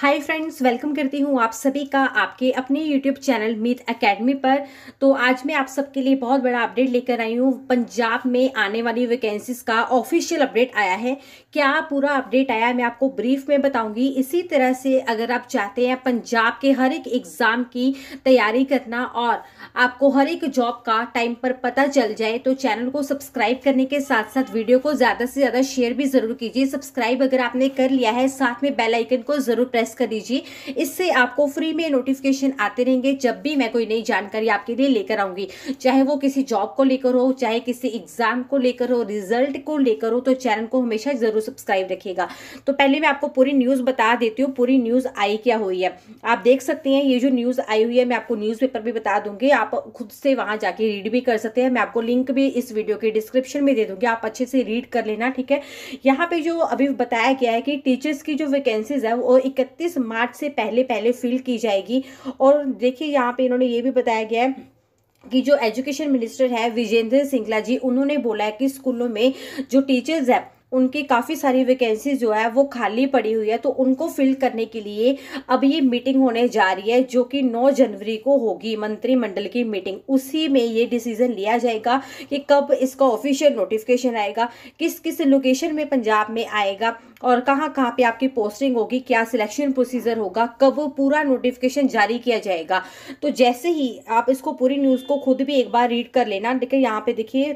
Hi friends, welcome करती हूँ आप सभी का आपके अपने यूट्यूब चैनल मीत एकेडमी पर। तो आज मैं आप सबके लिए बहुत बड़ा अपडेट लेकर आई हूँ। पंजाब में आने वाली वैकेंसीज का ऑफिशियल अपडेट आया है। क्या पूरा अपडेट आया है मैं आपको ब्रीफ में बताऊंगी। इसी तरह से अगर आप चाहते हैं पंजाब के हर एक एग्जाम की तैयारी करना और आपको हर एक जॉब का टाइम पर पता चल जाए तो चैनल को सब्सक्राइब करने के साथ साथ वीडियो को ज़्यादा से ज़्यादा शेयर भी ज़रूर कीजिए। सब्सक्राइब अगर आपने कर लिया है, साथ में बेल आइकन को ज़रूर प्रेस कर दीजिए। इससे आपको फ्री में नोटिफिकेशन आते रहेंगे जब भी मैं कोई नई जानकारी आपके लिए लेकर आऊंगी, चाहे वो किसी जॉब को लेकर हो, चाहे किसी एग्जाम को लेकर हो, रिजल्ट को लेकर हो। तो चैनल को हमेशा जरूर सब्सक्राइब रखिएगा। तो पहले मैं आपको पूरी न्यूज़ बता देती हूँ, पूरी न्यूज़ आई क्या हुई है। आप देख सकते हैं ये जो न्यूज़ आई हुई है, मैं आपको न्यूज़पेपर भी बता दूंगी, आप खुद से वहां जाके रीड भी कर सकते हैं। मैं आपको लिंक भी इस वीडियो के डिस्क्रिप्शन में दे दूंगी, आप अच्छे से रीड कर लेना, ठीक है। यहाँ पे जो अभी बताया गया है कि टीचर्स की जो वैकेंसीज है वो 31 मार्च से पहले फिल की जाएगी। और देखिए यहाँ पे इन्होंने ये भी बताया गया है कि जो एजुकेशन मिनिस्टर है विजेंद्र सिंगला जी, उन्होंने बोला है कि स्कूलों में जो टीचर्स है उनकी काफ़ी सारी वैकेंसी जो है वो खाली पड़ी हुई है, तो उनको फिल करने के लिए अब ये मीटिंग होने जा रही है जो कि 9 जनवरी को होगी, मंत्रिमंडल की मीटिंग। उसी में ये डिसीजन लिया जाएगा कि कब इसका ऑफिशियल नोटिफिकेशन आएगा, किस किस लोकेशन में पंजाब में आएगा और कहाँ कहाँ पे आपकी पोस्टिंग होगी, क्या सिलेक्शन प्रोसीजर होगा, कब पूरा नोटिफिकेशन जारी किया जाएगा। तो जैसे ही आप इसको पूरी न्यूज़ को खुद भी एक बार रीड कर लेना। देखिए यहाँ पे देखिए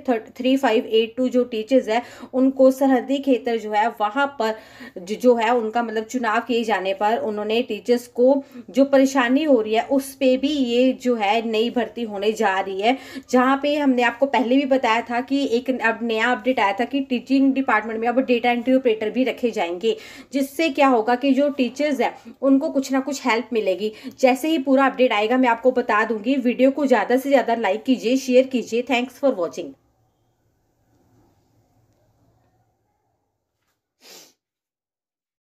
3582 जो टीचर्स है उनको सरहदी क्षेत्र जो है वहां पर जो है उनका मतलब चुनाव किए जाने पर उन्होंने टीचर्स को जो परेशानी हो रही है उस पे भी ये जो है नई भर्ती होने जा रही है। जहां पे हमने आपको पहले भी बताया था कि एक अब नया अपडेट आया था कि टीचिंग डिपार्टमेंट में अब डेटा एंट्री ऑपरेटर भी रखे जाएंगे, जिससे क्या होगा कि जो टीचर्स है उनको कुछ ना कुछ हेल्प मिलेगी। जैसे ही पूरा अपडेट आएगा मैं आपको बता दूंगी। वीडियो को ज्यादा से ज्यादा लाइक कीजिए, शेयर कीजिए। Thanks for watching.